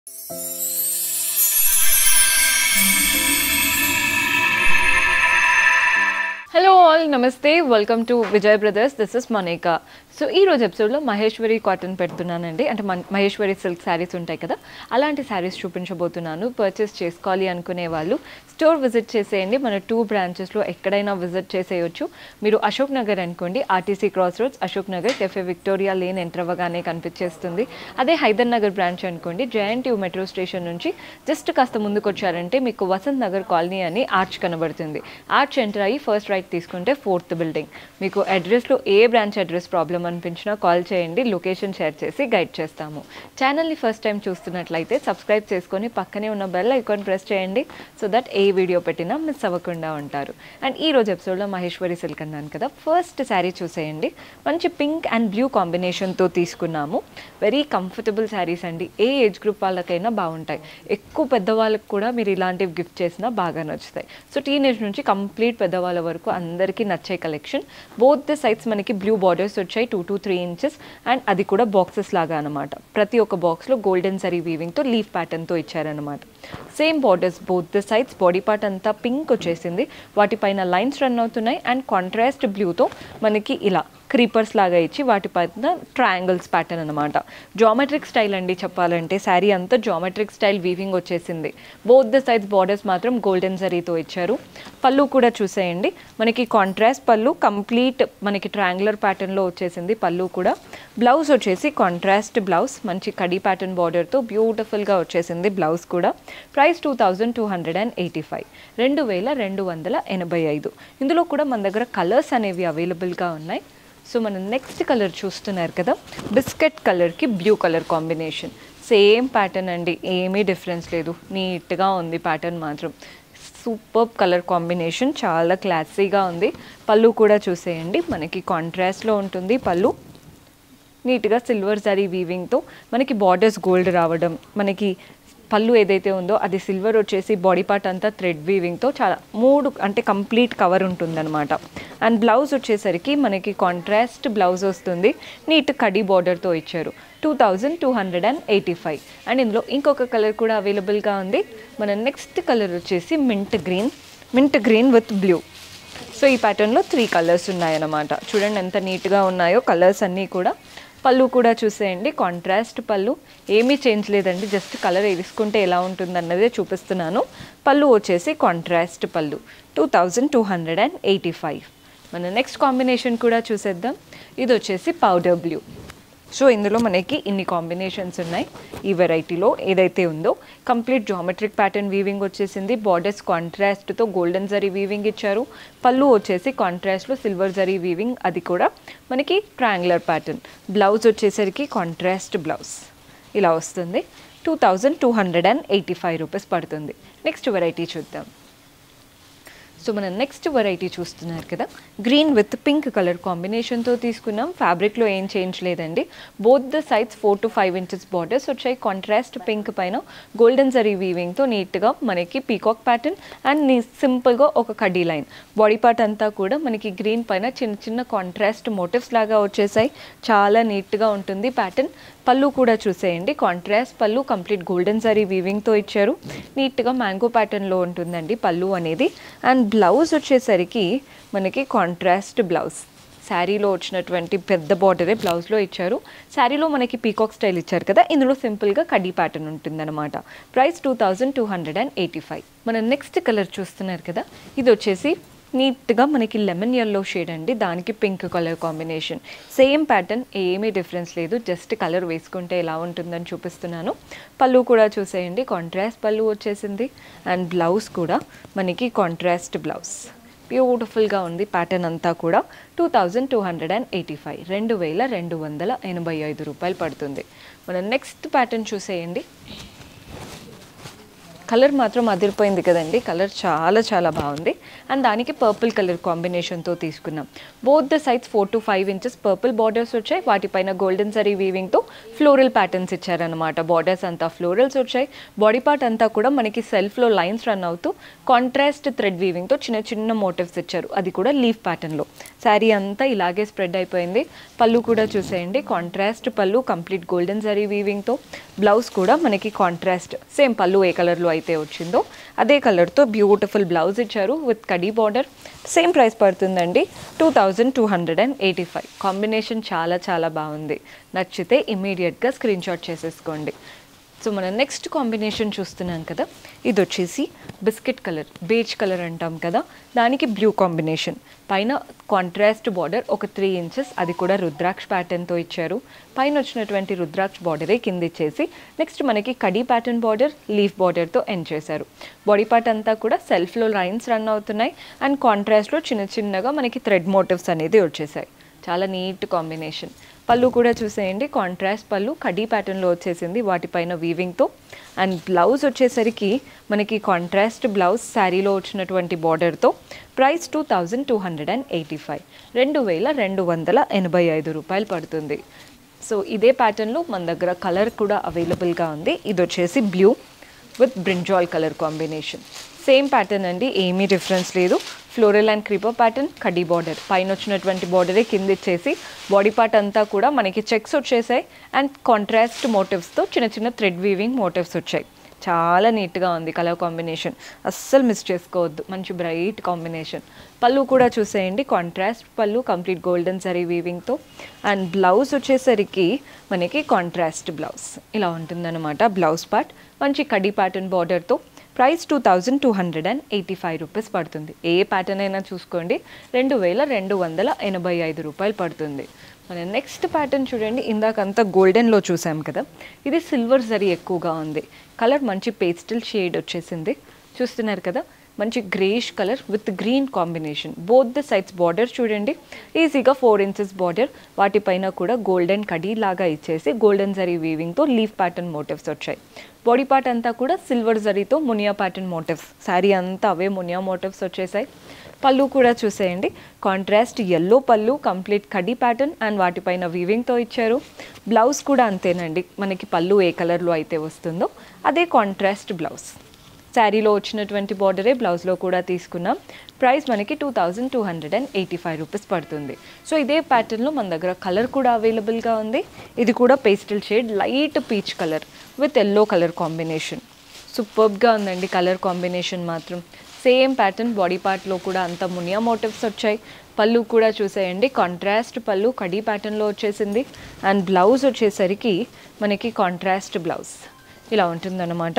Hello all, namaste, welcome to Vijay Brothers. This is Monica. So ఈ రోజు ఎపిసోడ్లో Maheshwari cotton పెడుతున్నానండి. అంటే మహేశ్వరి సిల్క్ శారీస్ ఉంటాయి కదా, అలాంటి శారీస్ చూపించబోతున్నాను. పర్చేస్ చేసుకోవాలి అనుకునే వాళ్ళు స్టోర్ విజిట్ చేసేయండి. మన 2 బ్రాంచెస్లో ఎక్కడైనా విజిట్ చేసేయచ్చు. మీరు అశోక్ నగర్ అనుకోండి, RTC cross roads Ashok Nagar cafe Victoria lane enter అవ్వగానే కనిపించేస్తుంది. అదే హైదర్నగర్ బ్రాంచ్ అనుకోండి, JNTU మెట్రో స్టేషన్ నుంచి జస్ట్ కాస్త ముందుకు వచ్చారంటే మీకు వసంత్ నగర్ కాలనీ అని ఆర్చ్ కనబడుతుంది. ఆర్చ్ ఎంటర్ అయ్యి ఫస్ట్ రైట్ తీసుకుంటే 4th బిల్డింగ్. మీకు అడ్రస్లో ఏ బ్రాంచ్ అడ్రస్ ప్రాబ్లం అనిపించినా కాల్ చేయండి, లొకేషన్ షేర్ చేసి గైడ్ చేస్తాము. ఛానల్ని ఫస్ట్ టైం చూస్తున్నట్లయితే సబ్స్క్రైబ్ చేసుకొని పక్కనే ఉన్న బెల్ ఐకాన్ ప్రెస్ చేయండి, సో దట్ ఏ వీడియో పెట్టినా మిస్ అవ్వకుండా ఉంటారు. అండ్ ఈ రోజు ఎపిసోడ్లో మహేశ్వరి సిల్క్ అన్నాను కదా, ఫస్ట్ శారీ చూసేయండి. మంచి పింక్ అండ్ బ్లూ కాంబినేషన్తో తీసుకున్నాము. వెరీ కంఫర్టబుల్ శారీస్ అండి, ఏ ఏజ్ గ్రూప్ వాళ్ళకైనా బాగుంటాయి. ఎక్కువ పెద్దవాళ్ళకి కూడా మీరు ఇలాంటివి గిఫ్ట్ చేసినా బాగా నచ్చుతాయి. సో టీనేజ్ నుంచి కంప్లీట్ పెద్దవాళ్ళ వరకు అందరికీ నచ్చే కలెక్షన్. బోత్ ద సైడ్స్ మనకి బ్లూ బార్డర్స్ వచ్చాయి, 2 to 3 inches, అండ్ అది కూడా బాక్సెస్ లాగా అనమాట. ప్రతి ఒక్క బాక్స్లో గోల్డెన్ జరీ వీవింగ్తో లీఫ్ ప్యాటర్న్తో ఇచ్చారనమాట. Same borders both the sides. Body part అంతా పింక్ వచ్చేసింది, వాటిపైన లైన్స్ రన్ అవుతున్నాయి. అండ్ కాంట్రాస్ట్ బ్లూతో మనకి ఇలా క్రీపర్స్ లాగా ఇచ్చి వాటిపైన ట్రయాంగిల్స్ ప్యాటర్న్ అనమాట. జామెట్రిక్ స్టైల్ అండి చెప్పాలంటే. శారీ అంతా జామెట్రిక్ స్టైల్ వీవింగ్ వచ్చేసింది. బోత్ ద సైడ్స్ బార్డర్స్ మాత్రం గోల్డెన్ జరీతో ఇచ్చారు. పళ్ళు కూడా చూసేయండి, మనకి కాంట్రాస్ట్ పళ్ళు, కంప్లీట్ మనకి ట్రయాంగులర్ ప్యాటర్న్లో వచ్చేసింది పళ్ళు కూడా. బ్లౌజ్ వచ్చేసి కాంట్రాస్ట్ బ్లౌజ్, మంచి కడీ ప్యాటర్న్ బార్డర్తో బ్యూటిఫుల్గా వచ్చేసింది బ్లౌజ్ కూడా. ప్రైస్ 2285, 2285. ఇందులో కూడా మన దగ్గర కలర్స్ అనేవి అవైలబుల్గా ఉన్నాయి. సో మనం నెక్స్ట్ కలర్ చూస్తున్నారు కదా, బిస్కెట్ కలర్కి blue colour combination. Same pattern అండి, ఏమీ డిఫరెన్స్ లేదు. నీట్గా ఉంది ప్యాటర్న్ మాత్రం. సూపర్ కలర్ కాంబినేషన్, చాలా క్లాసీగా ఉంది. పళ్ళు కూడా చూసేయండి, మనకి కాంట్రాస్ట్లో ఉంటుంది పళ్ళు. నీట్గా సిల్వర్ జరీ వీవింగ్తో మనకి బార్డర్స్ గోల్డ్ రావడం, మనకి పళ్ళు ఏదైతే ఉందో అది సిల్వర్ వచ్చేసి బాడీ పార్ట్ అంతా థ్రెడ్ వీవింగ్తో చాలా 3 అంటే కంప్లీట్ కవర్ ఉంటుందన్నమాట. అండ్ బ్లౌజ్ వచ్చేసరికి మనకి కాంట్రాస్ట్ బ్లౌజ్ వస్తుంది, నీట్ కడీ బార్డర్తో ఇచ్చారు. 2285. అండ్ ఇందులో ఇంకొక కలర్ కూడా అవైలబుల్గా ఉంది. మన నెక్స్ట్ కలర్ వచ్చేసి mint green with blue. So ఈ ప్యాటర్న్లో 3 కలర్స్ ఉన్నాయన్నమాట. చూడండి ఎంత నీట్గా ఉన్నాయో కలర్స్ అన్నీ కూడా. పళ్ళు కూడా చూసేయండి, కాంట్రాస్ట్ పళ్ళు, ఏమీ చేంజ్ లేదండి, జస్ట్ కలర్ వేసుకుంటే ఎలా ఉంటుందన్నదే చూపిస్తున్నాను. పళ్ళు వచ్చేసి కాంట్రాస్ట్ పళ్ళు. 2285. మన నెక్స్ట్ కాంబినేషన్ కూడా చూసేద్దాం. ఇది వచ్చేసి పౌడర్ బ్లూ. సో ఇందులో మనకి ఇన్ని కాంబినేషన్స్ ఉన్నాయి. ఈ వెరైటీలో ఏదైతే ఉందో కంప్లీట్ జామెట్రిక్ ప్యాటర్న్ వీవింగ్ వచ్చేసింది. బార్డర్స్ కాంట్రాస్ట్తో గోల్డెన్ జరీ వీవింగ్ ఇచ్చారు. పళ్ళు వచ్చేసి కాంట్రాస్ట్లో సిల్వర్ జరీ వీవింగ్, అది కూడా మనకి ట్రయాంగులర్ ప్యాటర్న్. బ్లౌజ్ వచ్చేసరికి కాంట్రాస్ట్ బ్లౌజ్ ఇలా వస్తుంది. 2285 రూపీస్ పడుతుంది. నెక్స్ట్ వెరైటీ చూద్దాం. సో మనం నెక్స్ట్ వెరైటీ చూస్తున్నారు కదా, గ్రీన్ విత్ పింక్ కలర్ కాంబినేషన్తో తీసుకున్నాం. ఫ్యాబ్రిక్లో ఏం చేంజ్ లేదండి. Both the sides 4 to 5 inches borders వచ్చాయి. కాంట్రాస్ట్ పింక్ పైన గోల్డెన్ జరీ వీవింగ్తో నీట్గా మనకి పీకాక్ ప్యాటర్న్ అండ్ సింపుల్గా ఒక కడ్డీ లైన్. బాడీ పార్ట్ అంతా కూడా మనకి గ్రీన్ పైన చిన్న చిన్న కాంట్రాస్ట్ మోటివ్స్ లాగా వచ్చేసాయి. చాలా నీట్గా ఉంటుంది ప్యాటర్న్. పళ్ళు కూడా చూసేయండి, కాంట్రాస్ట్ పళ్ళు, కంప్లీట్ గోల్డెన్ జరీ వీవింగ్తో ఇచ్చారు. నీట్గా మ్యాంగో ప్యాటర్న్లో ఉంటుందండి పళ్ళు అనేది. అండ్ బ్లౌజ్ వచ్చేసరికి మనకి కాంట్రాస్ట్ బ్లౌజ్. శారీలో వచ్చినటువంటి పెద్ద బార్డరే బ్లౌజ్లో ఇచ్చారు. శారీలో మనకి పీకాక్ స్టైల్ ఇచ్చారు కదా, ఇందులో సింపుల్గా కడ్డీ ప్యాటర్న్ ఉంటుందన్నమాట. ప్రైస్ 2285. మనం నెక్స్ట్ కలర్ చూస్తున్నారు కదా, ఇది వచ్చేసి నీట్గా మనకి లెమన్ ఎల్లో షేడ్ అండి, దానికి pink colour combination. Same pattern, ఏమీ డిఫరెన్స్ లేదు, జస్ట్ కలర్ వేసుకుంటే ఎలా ఉంటుందని చూపిస్తున్నాను. పళ్ళు కూడా చూసేయండి, కాంట్రాస్ట్ పళ్ళు వచ్చేసింది. అండ్ బ్లౌజ్ కూడా మనకి కాంట్రాస్ట్ బ్లౌజ్. బ్యూటిఫుల్గా ఉంది ప్యాటర్న్ అంతా కూడా. 2285, 2285 రూపాయలు పడుతుంది. మనం నెక్స్ట్ ప్యాటర్న్ చూసేయండి. కలర్ మాత్రం అదిరిపోయింది కదండి. కలర్ చాలా చాలా బాగుంది. అండ్ దానికి పర్పుల్ కలర్ కాంబినేషన్తో తీసుకున్నాం. Both the sides 4 to 5 inches purple borders వచ్చాయి. వాటిపైన గోల్డెన్ జరీ వీవింగ్తో ఫ్లోరల్ ప్యాటర్న్స్ ఇచ్చారనమాట. బార్డర్స్ అంతా ఫ్లోరల్స్ వచ్చాయి. బాడీ పార్ట్ అంతా కూడా మనకి సెల్ఫ్లో లైన్స్ రన్ అవుతూ కాంట్రాస్ట్ థ్రెడ్ వీవింగ్తో చిన్న చిన్న మోటివ్స్ ఇచ్చారు. అది కూడా లీఫ్ ప్యాటర్న్లో. శారీ అంతా ఇలాగే స్ప్రెడ్ అయిపోయింది. పళ్ళు కూడా చూసేయండి, కాంట్రాస్ట్ పళ్ళు, కంప్లీట్ గోల్డెన్ జరీ వీవింగ్తో. బ్లౌజ్ కూడా మనకి కాంట్రాస్ట్ సేమ్ పళ్ళు ఏ కలర్లో అయితే వచ్చిందో అదే కలర్తో బ్యూటిఫుల్ బ్లౌజ్ ఇచ్చారు విత్ కడీ బార్డర్. సేమ్ ప్రైస్ పడుతుందండి 2285. కాంబినేషన్ చాలా చాలా బాగుంది. నచ్చితే ఇమీడియట్గా స్క్రీన్ షాట్ చేసేసుకోండి. సో మనం నెక్స్ట్ కాంబినేషన్ చూస్తున్నాం కదా, ఇది వచ్చేసి బిస్కెట్ కలర్, బేజ్ కలర్ అంటాం కదా, దానికి బ్లూ కాంబినేషన్. పైన కాంట్రాస్ట్ బార్డర్ ఒక 3 inches, అది కూడా రుద్రాక్ష ప్యాటర్న్తో ఇచ్చారు. పైన వచ్చినటువంటి రుద్రాక్ష బార్డరే కింద ఇచ్చేసి నెక్స్ట్ మనకి కడీ ప్యాటర్న్ బార్డర్, లీఫ్ బార్డర్తో ఎండ్ చేశారు. బాడీ పార్ట్ అంతా కూడా సెల్ఫ్లో లైన్స్ రన్ అవుతున్నాయి. అండ్ కాంట్రాస్ట్లో చిన్న చిన్నగా మనకి థ్రెడ్ మోటివ్స్ అనేది వచ్చేసాయి. చాలా నీట్ కాంబినేషన్. పళ్ళు కూడా చూసేయండి, కాంట్రాస్ట్ పళ్ళు కడీ ప్యాటర్న్లో వచ్చేసింది వాటిపైన వీవింగ్తో. అండ్ బ్లౌజ్ వచ్చేసరికి మనకి కాంట్రాస్ట్ బ్లౌజ్ శారీలో వచ్చినటువంటి బార్డర్తో. ప్రైస్ 2285, 2285 రూపాయలు పడుతుంది. సో ఇదే ప్యాటర్న్లో మన దగ్గర కలర్ కూడా అవైలబుల్గా ఉంది. ఇది వచ్చేసి blue with brinjal colour combination. Same pattern అండి, ఏమీ డిఫరెన్స్ లేదు. ఫ్లోరల్ అండ్ క్రీపర్ ప్యాటర్న్, కడీ బార్డర్. పైన వచ్చినటువంటి బార్డరే కింద ఇచ్చేసి బాడీ పార్ట్ అంతా కూడా మనకి చెక్స్ వచ్చేసాయి. అండ్ కాంట్రాస్ట్ మోటివ్స్తో చిన్న చిన్న థ్రెడ్ వీవింగ్ మోటివ్స్ వచ్చాయి. చాలా నీట్గా ఉంది కలర్ కాంబినేషన్, అస్సలు మిస్ చేసుకోవద్దు. మంచి బ్రైట్ కాంబినేషన్. పళ్ళు కూడా చూసేయండి, కాంట్రాస్ట్ పళ్ళు, కంప్లీట్ గోల్డెన్ జరీ వీవింగ్తో. అండ్ బ్లౌజ్ వచ్చేసరికి మనకి కాంట్రాస్ట్ బ్లౌజ్ ఇలా ఉంటుందన్నమాట. బ్లౌజ్ పార్ట్ మంచి కడీ ప్యాటర్న్ బార్డర్తో. ప్రైస్ 2285 రూపీస్ పడుతుంది. ఏ ప్యాటర్న్ అయినా చూసుకోండి, 2285 రూపాయలు పడుతుంది. మన నెక్స్ట్ ప్యాటర్న్ చూడండి, ఇందాకంతా గోల్డెన్లో చూసాం కదా, ఇది సిల్వర్ జరీ ఎక్కువగా ఉంది. కలర్ మంచి పేస్టల్ షేడ్ వచ్చేసింది, చూస్తున్నారు కదా. మంచి greyish colour with green combination. Both the sides border చూడండి, ఈజీగా 4 inches బార్డర్. వాటిపైన కూడా గోల్డెన్ కడీ లాగా ఇచ్చేసి గోల్డెన్ జరీ వీవింగ్తో లీఫ్ ప్యాటర్న్ మోటివ్స్ వచ్చాయి. బాడీ పార్ట్ అంతా కూడా సిల్వర్ జరీతో మునియా ప్యాటర్న్ మోటివ్స్. శారీ అంతా అవే మునియా మోటివ్స్ వచ్చేసాయి. పళ్ళు కూడా చూసేయండి, కాంట్రాస్ట్ ఎల్లో పళ్ళు, కంప్లీట్ కడీ ప్యాటర్న్ అండ్ వాటిపైన వీవింగ్తో ఇచ్చారు. బ్లౌజ్ కూడా అంతేనండి, మనకి పళ్ళు ఏ కలర్లో అయితే వస్తుందో అదే కాంట్రాస్ట్ బ్లౌజ్. శారీలో వచ్చినటువంటి బార్డరే బ్లౌజ్లో కూడా తీసుకున్నాం. ప్రైస్ మనకి 2285 రూపీస్ పడుతుంది. సో ఇదే ప్యాటర్న్లో మన దగ్గర కలర్ కూడా అవైలబుల్గా ఉంది. ఇది కూడా pastel shade, light peach colour with yellow colour combination. సూపర్బ్గా ఉందండి కలర్ కాంబినేషన్ మాత్రం. సేమ్ ప్యాటర్న్ బాడీ పార్ట్లో కూడా అంత మునియా మోటివ్స్ వచ్చాయి. పళ్ళు కూడా చూసేయండి, కాంట్రాస్ట్ పళ్ళు కడీ ప్యాటర్న్లో వచ్చేసింది. అండ్ బ్లౌజ్ వచ్చేసరికి మనకి కాంట్రాస్ట్ బ్లౌజ్ ఇలా ఉంటుందన్నమాట.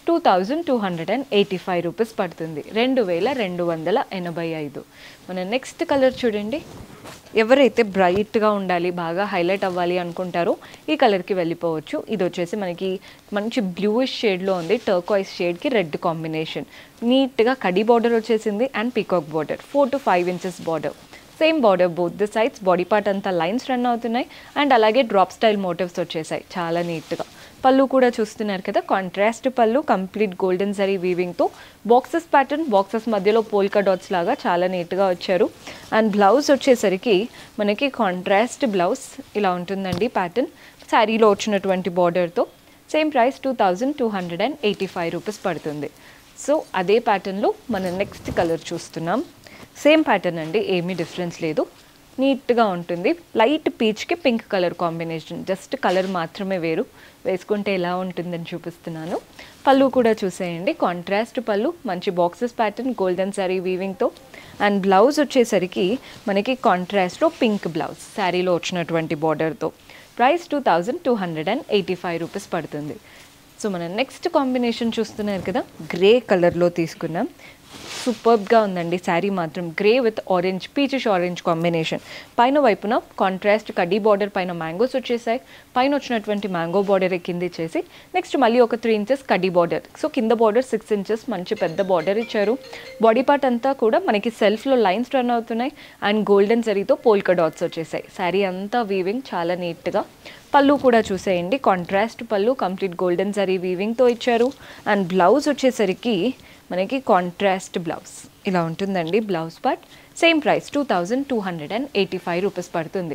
2285 రూపీస్ పడుతుంది, 2285. మన నెక్స్ట్ కలర్ చూడండి, ఎవరైతే బ్రైట్గా ఉండాలి, బాగా హైలైట్ అవ్వాలి అనుకుంటారో ఈ కలర్కి వెళ్ళిపోవచ్చు. ఇది వచ్చేసి మనకి మంచి బ్లూయిష్ షేడ్లో ఉంది, టర్కాయిస్ షేడ్కి రెడ్ కాంబినేషన్. నీట్గా కడీ బార్డర్ వచ్చేసింది and peacock border, 4 to 5 inches border. Same border both the sides. Body part అంతా లైన్స్ రన్ అవుతున్నాయి అండ్ అలాగే డ్రాప్ స్టైల్ మోటివ్స్ వచ్చేసాయి చాలా నీట్గా. పళ్ళు కూడా చూస్తున్నారు కదా, కాంట్రాస్ట్ పళ్ళు, కంప్లీట్ గోల్డెన్ జరీ వీవింగ్తో. బాక్సెస్ ప్యాటర్న్, బాక్సెస్ మధ్యలో పోల్కా డాట్స్ లాగా చాలా నీట్గా వచ్చారు. అండ్ బ్లౌజ్ వచ్చేసరికి మనకి కాంట్రాస్ట్ బ్లౌజ్ ఇలా ఉంటుందండి ప్యాటర్న్, శారీలో వచ్చినటువంటి బార్డర్తో. సేమ్ ప్రైస్ 2285 రూపీస్ పడుతుంది. సో అదే ప్యాటర్న్లో మన నెక్స్ట్ కలర్ చూస్తున్నాం. సేమ్ ప్యాటర్న్ అండి, ఏమీ డిఫరెన్స్ లేదు. నీట్గా ఉంటుంది, లైట్ పీచ్కి pink colour combination. Just colour మాత్రమే వేరు, వేసుకుంటే ఎలా ఉంటుందని చూపిస్తున్నాను. పళ్ళు కూడా చూసేయండి, కాంట్రాస్ట్ పళ్ళు, మంచి బాక్సెస్ ప్యాటర్న్, గోల్డెన్ శారీ వీవింగ్తో. అండ్ బ్లౌజ్ వచ్చేసరికి మనకి కాంట్రాస్ట్లో పింక్ బ్లౌజ్, శారీలో వచ్చినటువంటి బార్డర్తో. ప్రైస్ 2285 రూపీస్ పడుతుంది. సో మన నెక్స్ట్ కాంబినేషన్ చూస్తున్నారు కదా, గ్రే కలర్లో తీసుకున్నాం. సూపర్బ్గా ఉందండి శారీ మాత్రం. Grey with orange, peachish orange combination. పైన వైపున కాంట్రాస్ట్ కడీ బార్డర్ పైన మ్యాంగోస్ వచ్చేసాయి. పైన వచ్చినటువంటి మ్యాంగో బార్డర్ కింద ఇచ్చేసి నెక్స్ట్ మళ్ళీ ఒక 3 inches కడీ బార్డర్. సో కింద బార్డర్ 6 inches మంచి పెద్ద బార్డర్ ఇచ్చారు. బాడీ పార్ట్ అంతా కూడా మనకి సెల్ఫ్లో లైన్స్ రన్ అవుతున్నాయి అండ్ గోల్డెన్ జరీతో పోల్కా డాట్స్ వచ్చేసాయి. శారీ అంతా వీవింగ్ చాలా నీట్గా. పళ్ళు కూడా చూసేయండి, కాంట్రాస్ట్ పళ్ళు, కంప్లీట్ గోల్డెన్ జరీ వీవింగ్తో ఇచ్చారు. అండ్ బ్లౌజ్ వచ్చేసరికి మనకి కాంట్రాస్ట్ బ్లౌజ్ ఇలా ఉంటుందండి. Blouse part same price 2285 rupees పడుతుంది,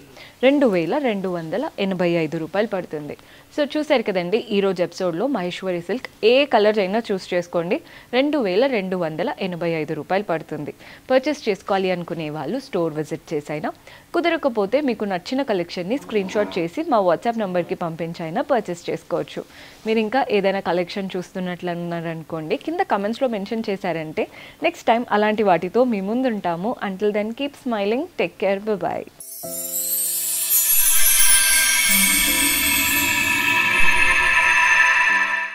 2285 రూపాయలు పడుతుంది. సో చూసారు కదండి, ఈరోజు ఎపిసోడ్లో మహేశ్వరి సిల్క్ ఏ కలర్ అయినా చూస్ చేసుకోండి, 2285 రూపాయలు పడుతుంది. పర్చేస్ చేసుకోవాలి అనుకునే వాళ్ళు స్టోర్ విజిట్ చేసైనా, కుదరకపోతే మీకు నచ్చిన కలెక్షన్ని స్క్రీన్ షాట్ చేసి మా వాట్సాప్ నెంబర్కి పంపించైనా పర్చేస్ చేసుకోవచ్చు. మీరు ఇంకా ఏదైనా కలెక్షన్ చూస్తున్నట్లు అన్నారనుకోండి, కింద కమెంట్స్లో మెన్షన్ చేశారంటే నెక్స్ట్ టైం అలాంటి వాటితో మీ ముందు ఉంటాము. Until then, keep smiling. Take care. Bye-bye.